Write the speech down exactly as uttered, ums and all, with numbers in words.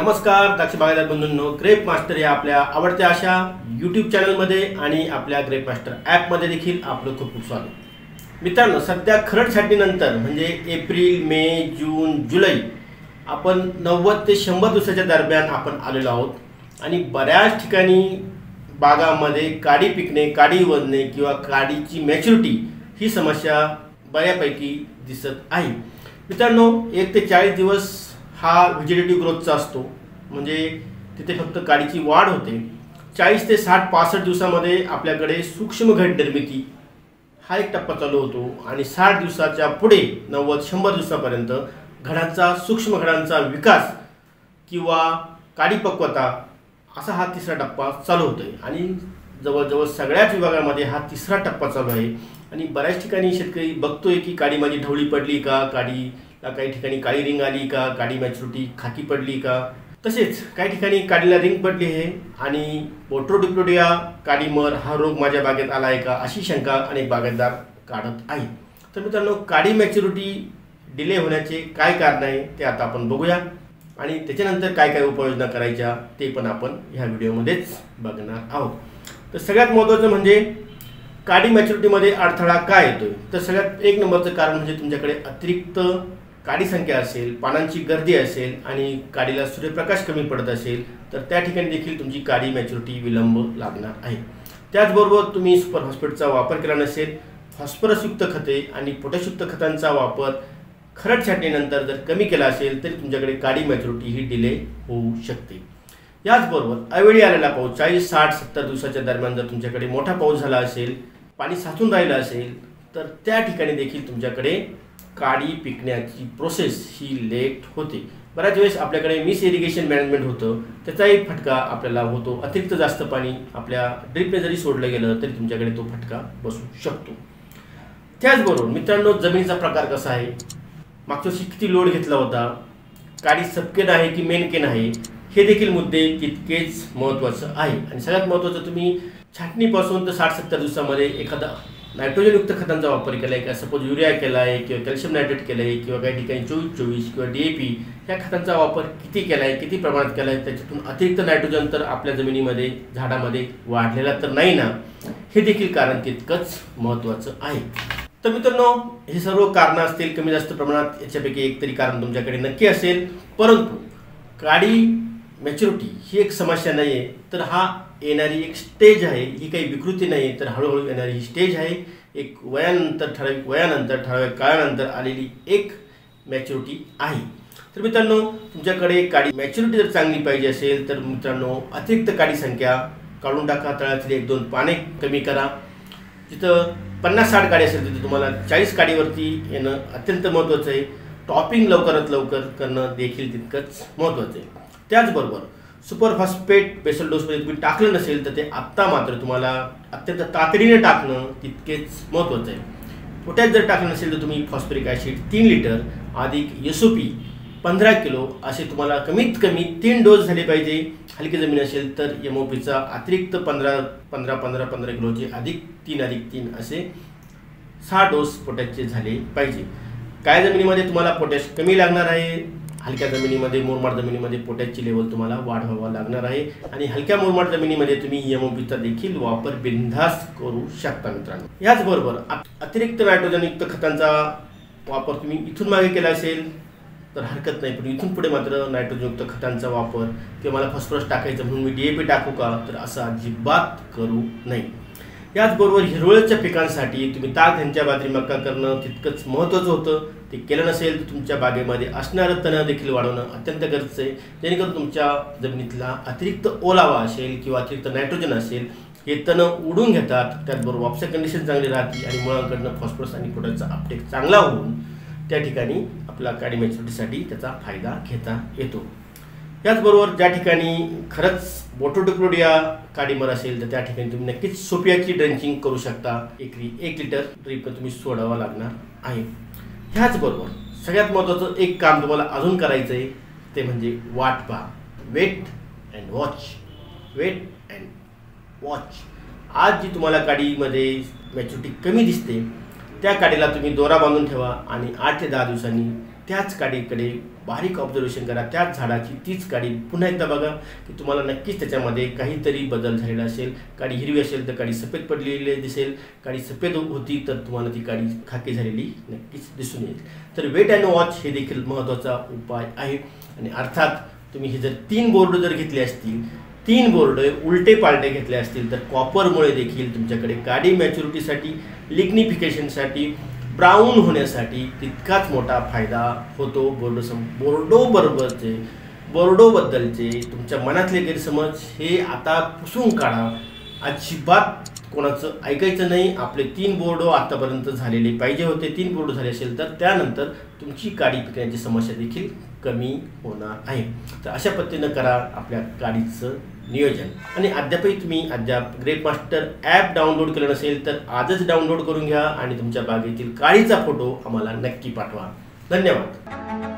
नमस्कार द्राक्ष बागायतदार बंधूंनो, ग्रेप मास्टर या आपल्या आवडत्या अशा यूट्यूब चॅनलमध्ये आणि आपल्या ग्रेप मास्टर ॲपमध्ये देखील आपलं खूप खूप स्वागत। मित्रांनो, सध्या खरड छाटणीनंतर म्हणजे एप्रिल मे जून जुलै आपण नव्वद ते शंभर दिवसाच्या दरम्यान आपण आलेलो आहोत आणि बऱ्याच ठिकाणी बागामध्ये काडी पिकणे, काडी वजणे किंवा काडीची मॅच्युरिटी ही समस्या बऱ्यापैकी दिसत आहे। मित्रांनो, एक ते चाळीस दिवस हा व्हेजिटेटिव्ह ग्रोथचा असतो, म्हणजे तिथे फक्त काडीची वाढ होते। चाळीस ते साठ पासष्ट दिवसामध्ये आपल्याकडे सूक्ष्म घड निर्मिती हा एक टप्पा चालू होतो आणि साठ दिवसाच्या पुढे नव्वद शंभर दिवसापर्यंत घडांचा सूक्ष्म घडांचा विकास किंवा काडी पक्वता असा हा तिसरा टप्पा चालू होतोय आणि जवळजवळ सगळ्याच विभागामध्ये हा तिसरा टप्पा चालू आहे। आणि बऱ्याच ठिकाणी शेतकरी बघतोय की काडी माझी ढवळी पडली का, काडी काही ठिकाणी काळी रिंग आली का, काडी मॅच्युरिटी खाकी पडली का, तसेच काही ठिकाणी काडीला रिंग पडली आहे आणि बोट्रोडिप्लोडिया काडीमर हा रोग माझ्या बागेत आला आहे का, अशी शंका अनेक बागायतदार काढत आहेत। तर मित्रांनो, काडी मॅच्युरिटी डिले होण्याचे काय कारण आहे ते आता आपण बघूया आणि त्याच्यानंतर काय काय उपाययोजना करायच्या ते पण आपण ह्या व्हिडिओमध्येच बघणार आहोत। तर सगळ्यात महत्त्वाचं म्हणजे काडी मॅच्युरिटीमध्ये अडथळा काय येतोय, तर सगळ्यात एक नंबरचं कारण म्हणजे तुमच्याकडे अतिरिक्त काडी संख्या असेल, पानांची गर्दी असेल आणि काडीला सूर्यप्रकाश कमी पडत असेल तर त्या ठिकाणी देखील तुमची काडी मॅच्युरिटी विलंब लागणार आहे। त्याचबरोबर तुम्ही सुपर फॉस्फेटचा वापर केला नसेल, फॉस्फरसयुक्त खते आणि पोटॅशयुक्त खतांचा वापर खरड छाटणीनंतर जर कमी केला असेल तरी तुमच्याकडे काडी मॅच्युरिटी ही डिले होऊ शकते। याचबरोबर अवेळी आलेला पाऊस चाळीस साठ सत्तर दिवसाच्या दरम्यान जर तुमच्याकडे मोठा पाऊस झाला असेल, पाणी साचून राहिलं असेल तर त्या ठिकाणी देखील तुमच्याकडे काडी पिकण्याची प्रोसेस ही लेट होते। बऱ्याच वेळेस आपल्याकडे मिस इरिगेशन मॅनेजमेंट होतं, त्याचाही फटका आपल्याला होतो। अतिरिक्त जास्त पाणी आपल्या ड्रिपने जरी सोडलं गेलं तरी तुमच्याकडे तो फटका बसू शकतो। त्याचबरोबर मित्रांनो, जमिनीचा प्रकार कसा आहे, मागच्या वर्षी किती लोड घेतला होता, काडी सबकेन आहे की मेनकेन आहे, हे देखील मुद्दे तितकेच महत्त्वाचं आहे। आणि सगळ्यात महत्त्वाचं, तुम्ही छाटणीपासून तर साठ सत्तर दिवसामध्ये एखादा नायट्रोजनयुक्त खतांचा वापर केला आहे का, सपोज युरिया केला आहे किंवा कॅल्शियम नायट्रेट केलं आहे किंवा काही ठिकाणी चोवीस चोवीस किंवा डी ए पी ह्या खतांचा वापर किती केला आहे, किती प्रमाणात केला आहे, त्याच्यातून अतिरिक्त नायट्रोजन तर आपल्या जमिनीमध्ये झाडामध्ये वाढलेला तर नाही ना, हे देखील कारण तितकंच महत्त्वाचं आहे। तर मित्रांनो, हे सर्व कारणं असतील कमी जास्त प्रमाणात, याच्यापैकी एक तरी कारण तुमच्याकडे नक्की असेल। परंतु काडी मॅच्युरिटी ही एक समस्या नाही आहे, तर हा येणारी एक स्टेज आहे, ही काही विकृती नाही आहे, तर हळूहळू येणारी ही स्टेज आहे। एक वयानंतर ठराविक वयानंतर ठराविक काळानंतर आलेली एक मॅच्युरिटी आहे। तर मित्रांनो, तुमच्याकडे काडी मॅच्युरिटी जर चांगली पाहिजे असेल तर मित्रांनो, अतिरिक्त काडी संख्या काढून टाका, तळातील एक दोन पाने कमी करा। जिथं पन्नास साठ काडी असेल तिथे तुम्हाला चाळीस काडीवरती येणं अत्यंत महत्त्वाचं आहे। टॉपिंग लवकरात लवकर करणं देखील तितकंच महत्त्वाचं आहे। त्याचबरोबर सुपर फॉस्फेट बेसल डोसमध्ये तुम्ही टाकलं नसेल तर ते आत्ता मात्र तुम्हाला अत्यंत तातडीने टाकणं तितकेच महत्त्वाचं आहे। पोटॅश जर टाकलं नसेल तर तुम्ही फॉस्फरिक ॲसिड तीन लिटर अधिक एस ओ पी पंधरा किलो असे तुम्हाला कमीत कमी तीन डोस झाले पाहिजे। हलकी जमीन असेल तर एम ओ पीचा अतिरिक्त पंधरा पंधरा पंधरा पंधरा किलोचे अधिक तीन अधिक तीन असे सहा डोस पोटॅशचे झाले पाहिजे। काय जमिनीमध्ये तुम्हाला पोटॅश कमी लागणार आहे, हलक्या जमिनीमध्ये मुरमाड जमिनीमध्ये पोटॅशची लेवल तुम्हाला वाढवावा लागणार आहे आणि हलक्या मुरमाड जमिनीमध्ये तुम्ही एम ओ पीचा देखील वापर बिनधास्त करू शकता मित्रांनो। याचबरोबर अतिरिक्त नायट्रोजनयुक्त खतांचा वापर तुम्ही इथून मागे केला असेल तर हरकत नाही, पण इथून पुढे मात्र नायट्रोजनयुक्त खतांचा वापर किंवा मला फॉस्फरस टाकायचं म्हणून मी डी ए पी टाकू का, तर असं अजिबात करू नये। याचबरोबर हिरवळच्या पिकांसाठी तुम्ही ताग ह्यांच्या बाजरी मक्का करणं तितकंच महत्त्वाचं होतं। ते केलं नसेल तर तुमच्या बागेमध्ये असणारं तण देखील वाढवणं अत्यंत गरजेचं आहे, जेणेकरून तुमच्या जमिनीतला अतिरिक्त ओलावा असेल किंवा अतिरिक्त नायट्रोजन असेल हे तण उडून घेतात। त्याचबरोबर वापसा कंडिशन चांगली राहते आणि मुळांकडनं फॉस्फरस आणि पोटॅशचा अपटेक चांगला होऊन त्या ठिकाणी आपला काडी मॅच्युरिटीसाठी त्याचा फायदा घेता येतो। याचबरोबर ज्या ठिकाणी खरंच बोट्रोडिप्लोडिया काडीमर असेल तर त्या ठिकाणी तुम्ही नक्कीच सोपियाची ड्रेंचिंग करू शकता। एकरी एक लिटर ड्रीप तुम्ही सोडावा लागणार आहे। ह्याचबरोबर सगळ्यात महत्त्वाचं एक काम तुम्हाला अजून करायचं आहे ते म्हणजे वाट पहा, wait and watch, wait and watch. आज जी तुम्हाला काडीमध्ये मॅच्युरिटी कमी दिसते त्या काडीला तुम्ही दोरा बांधून ठेवा आणि आठ ते दहा दिवसांनी त्याच काडीकडे बारीक ऑब्झर्वेशन करा, त्याच झाडाची तीच काडी पुन्हा एकदा बघा की तुम्हाला नक्कीच त्याच्यामध्ये काहीतरी बदल झालेला असेल. काडी हिरवी असेल तर काडी सफेद पडलेली दिसेल, काडी सफेद होती तर तुम्हाला ती काडी खाकी झालेली नक्कीच दिसून येईल. तर वेट अँड वॉच हे देखील महत्त्वाचा उपाय आहे. आणि अर्थात तुम्ही हे जर तीन बोर्ड जर घेतले असतील, तीन बोर्ड उलटे पालटे घेतले असतील तर कॉपरमुळे देखील तुमच्याकडे काडी मॅच्युरिटीसाठी, लिग्निफिकेशनसाठी, ब्राऊन होण्यासाठी तितकाच मोठा फायदा होतो. बोर्डो सम बोर्डो बरोबरचे बोर्डोबद्दलचे तुमच्या मनातले गैरसमज हे आता पुसून काढा. अजिबात कोणाचं ऐकायचं नाही. आपले तीन बोर्डो आतापर्यंत झालेले पाहिजे होते. तीन बोर्ड झाले असेल तर त्यानंतर तुमची काडी पिकण्याची समस्या देखील कमी होणार आहे. तर अशा पद्धतीनं करा आपल्या काडीचं नियोजन. आणि अद्यापही तुम्ही अद्याप ग्रेप मास्टर ॲप डाउनलोड केलं नसेल तर आजच डाउनलोड करून घ्या आणि तुमच्या बागेतील काडीचा फोटो आम्हाला नक्की पाठवा. धन्यवाद.